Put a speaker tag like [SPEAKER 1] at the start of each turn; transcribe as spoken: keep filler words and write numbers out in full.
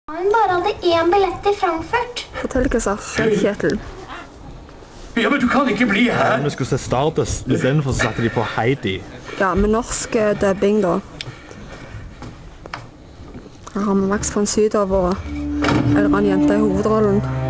[SPEAKER 1] Han bare hadde en billett til Frankfurt.
[SPEAKER 2] Fortell hva som skjedde, Kjetil.
[SPEAKER 3] Ja, men du kan ikke bli her.
[SPEAKER 4] Vi skulle se Stardust, i stedet for så satte de på Heidi.
[SPEAKER 2] Ja, med norsk dubbing da. Her har vi Max von Sydow og en eller annen jente i hovedrollen.